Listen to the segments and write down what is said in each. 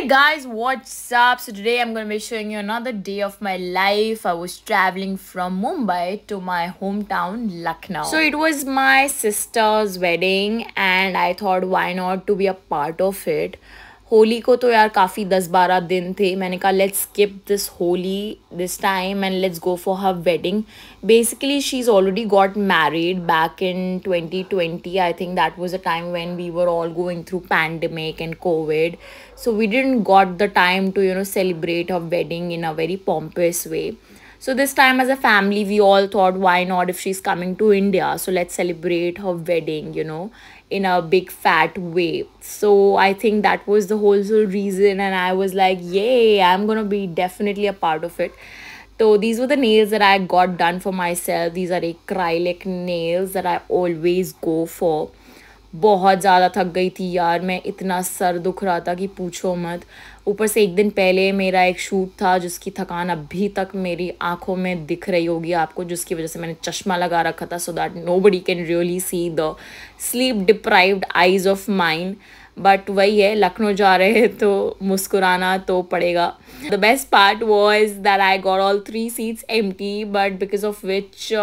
Hey guys, what's up? So today I'm going to be showing you another day of my life. I was traveling from Mumbai to my hometown Lucknow. So it was my sister's wedding and I thought why not to be a part of it. Holi को तो यार काफ़ी 10-12 दिन थे. मैंने कहा let's skip this Holi this time and let's go for her wedding. Basically she's already got married back in 2020. I think that was a time when we were all going through pandemic and COVID. So we didn't got the time to celebrate her wedding in a very pompous way. So this time as a family we all thought why not, if she's coming to India, so let's celebrate her wedding in a big fat way. So I think that was the whole reason and I was like, yay, I'm gonna be definitely a part of it. So these were the nails that I got done for myself. These are acrylic nails that I always go for. बहुत ज़्यादा थक गई थी यार मैं, इतना sir दुख रहा था कि पूछो मत. ऊपर से एक दिन पहले मेरा एक शूट था जिसकी थकान अभी तक मेरी आंखों में दिख रही होगी आपको, जिसकी वजह से मैंने चश्मा लगा रखा था so that nobody can really see the sleep deprived eyes of mine. But वही है, लखनऊ जा रहे हैं तो मुस्कुराना तो पड़ेगा. The best part was that I got all 3 seats empty, but because of which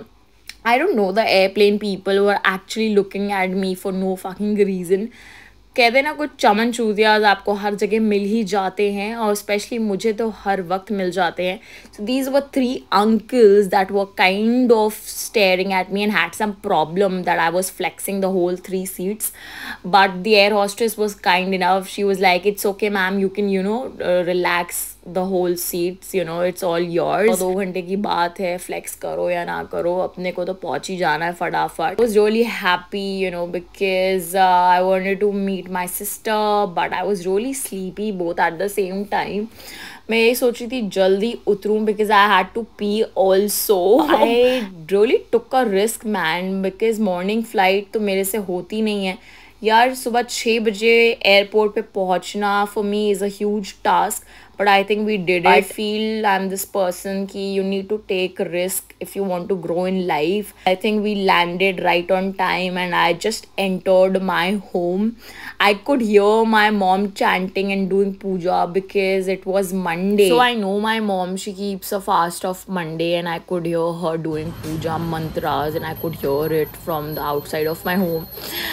I don't know, the airplane people were actually looking at me for no fucking reason. कहते ना कुछ चमन चूतियाज आपको हर जगह मिल ही जाते हैं और स्पेशली मुझे तो हर वक्त मिल जाते हैं. So these were 3 uncles that were kind of staring at me and had some problem that I was flexing the whole 3 seats. But the air hostess was kind enough. She was like, it's okay ma'am, you can relax the whole seats, it's all yours. 2 घंटे की बात है, flex करो या ना करो, अपने को तो पहुंच ही जाना है फटाफट. I was really happy because I wanted to meet my sister but I was really sleepy both at the same time. मैं ये सोच रही थी जल्दी उतरूँ because I had to pee also. I really took a risk man because morning flight तो मेरे से होती नहीं है यार. सुबह 6 बजे एयरपोर्ट पे पहुंचना for me is a huge task. But I think we did it. I feel I'm this person ki you need to take risk if you want to grow in life. I think we landed right on time and I just entered my home. I could hear my mom chanting and doing puja because it was Monday. So I know my mom, she keeps a fast of Monday and I could hear her doing puja mantras and I could hear it from the outside of my home.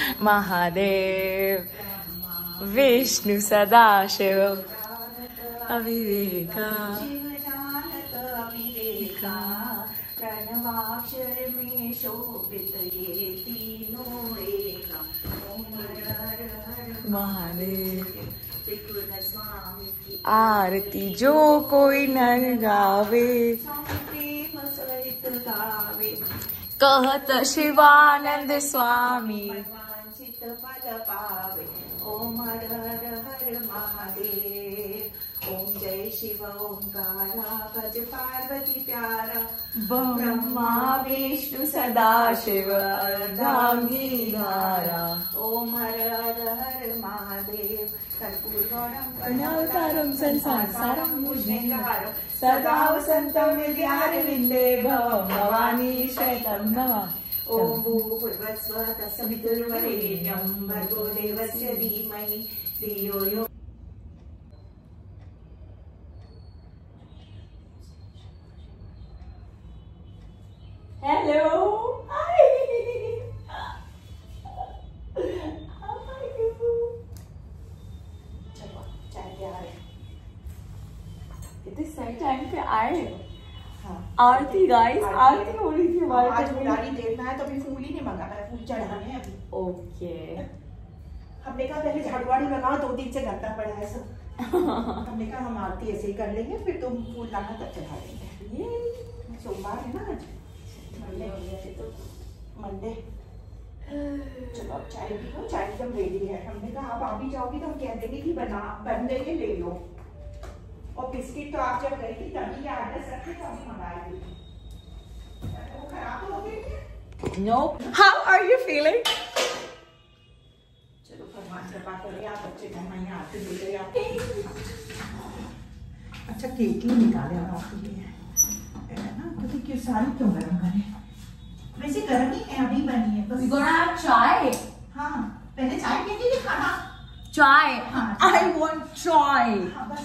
Mahadev, Vishnu Sadashiv, अविवेका प्रणवाक्षर में शोभित ये तीनों एका. महादेव स्वामी की आरती जो कोई नर गावे, प्रेम सहित गावे, कहत शिवानंद स्वामी वांछित फल पावे. ओम हर हर महादेव, ओम जय शिव ओंकारा, भज पार्वती प्यारा, ब्रह्मा विष्णु सदा शिव अर्धांगीधारा. ओम हर हर महादेव, कर्पूरगौरम संसारम मुझमेहारम, सदा वसंतम विद्यारविंदे भवम भवानी श्वेतं नमः. ओम भूर्भुवस्सुवः तत्सवितुर्वरेण्यं भर्गो देवस्य धीमहि धियो यो. Hello. Hi. How are you? चलो चाय पे आ रहे. इतने सही टाइम पे आए. हाँ. आरती गाइस, आरती हो रही थी हमारे. आज फुलदानी देखना है तो अभी फूल ही नहीं मंगाना है, फूल चढ़ाने हैं अभी. ओके. हमने कहा पहले झाड़ू वाड़ू लगाओ, 2 दिन से गंदा पड़ा है सब. हमने कहा हम आरती ऐसे ही कर लेंगे, फिर तुम फूल लाना तब चढ़ा देंगे. ये सोमवार है ना आज, मंडे. चलो अब चाय पी लो, चाय एकदम रेडी है. हमने कहा आप भी जाओगी तो हम कह देंगे कि बन गई है, ले लो. और बिस्किट तो आप जब गई थी तभी आर्डर रखे तो अभी मंगाए थे. वो खराब हो गई थी. No. How are you feeling? चलो भगवान कृपा करे आप बच्चे घर में आते मिले आप. अच्छा केक ही निकाले आपके लिए है ना, तो देखिए सारी क्यों गरम करें, वैसे गर्म ही है, अभी बनी है बस. चाय. हाँ पहले चाय पीती थी, खाना चाय, I want चाय।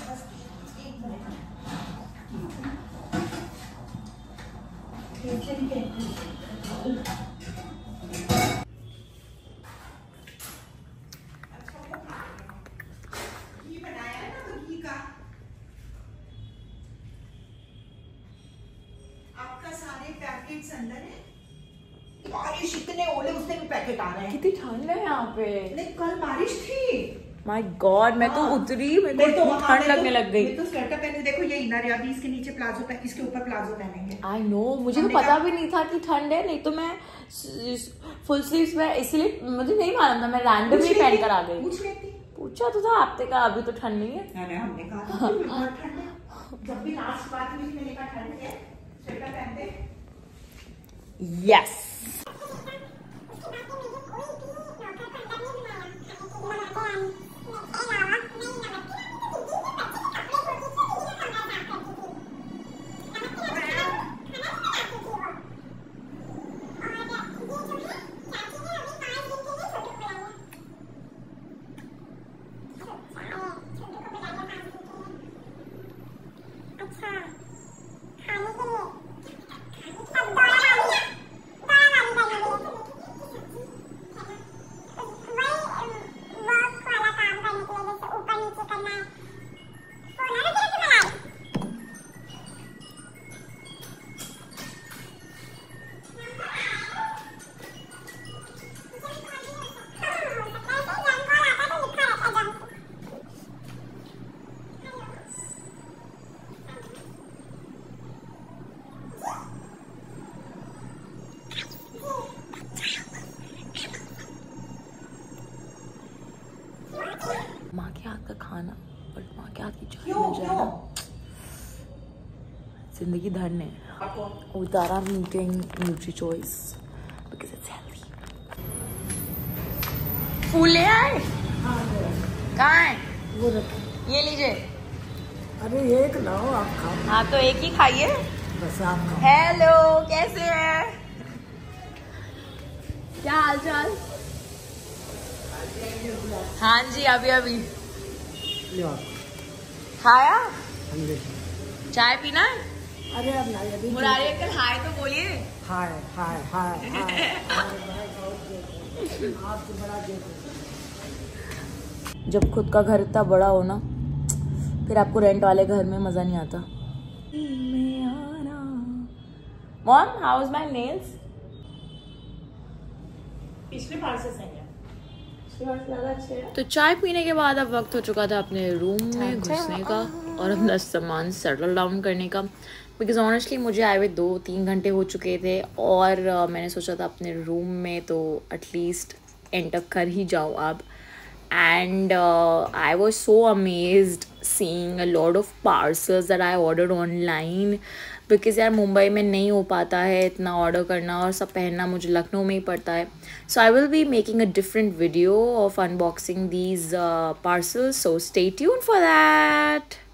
आपका सारे पैकेट्स अंदर है। बारिश इतने ओले उससे भी पैकेट आ रहे हैं। कितनी ठंड है यहाँ पे। नहीं कल बारिश थी। माय गॉड, मैं तो उतरी, मेरे को ठंड लगने लग गई। मैं तो स्वेटर पहने, देखो ये इनर है, अभी इसके नीचे प्लाजो पहन, इसके ऊपर प्लाजो पहनेंगे। आई नो, मुझे तो पता भी नहीं था कि ठंड है, नहीं तो मैं फुल स्लीव्स में, इसलिए मुझे नहीं मालूम था, मैं रैंडमली पहन कर आ गई। पूछ लेती, पूछा तो था, आपने कहा अभी तो ठंड नहीं है। नहीं हमने कहा था बहुत ठंड है। जब भी लास्ट बात हुई मैंने कहा ठंड है, स्वेटर पहनते। यस। माँ के हाथ का खाना और माँ के हाथ की चाय मिल जाए ना, जिंदगी धन्य है। उतारा meeting Nutri Choice because it's healthy. फूल ले आए? कहाँ है? वो रखो। ये लीजिए। अरे एक लाओ, आप खाओ। हाँ तो एक ही खाइए। बस आप खाओ। हेलो, कैसे हैं? क्या हाल चाल? हाँ जी, अभी अभी लो, खाया। ठंडे। चाय पीना है? अरे अब नहीं, अभी मुरारी अंकल हाय तो बोलिए। हाय हाय हाय हाय। आप तो बड़ा देखो। जब खुद का घर इतना बड़ा हो ना, फिर आपको रेंट वाले घर में मजा नहीं आता। Mom, how is my nails? पिछले बार से सही है। तो चाय पीने के बाद अब वक्त हो चुका था अपने रूम में घुसने का और अपना सामान सेटल डाउन करने का, बिकॉज ऑनेस्टली मुझे आए हुए 2-3 घंटे हो चुके थे और मैंने सोचा था अपने रूम में तो एटलीस्ट एंटर कर ही जाऊँ अब। And I was so amazed seeing a lot of parcels that I ordered online because यार मुंबई में नहीं हो पाता है इतना ऑर्डर करना और सब पहनना, मुझे लखनऊ में ही पड़ता है। So I will be making a different video of unboxing these parcels, so stay tuned for that.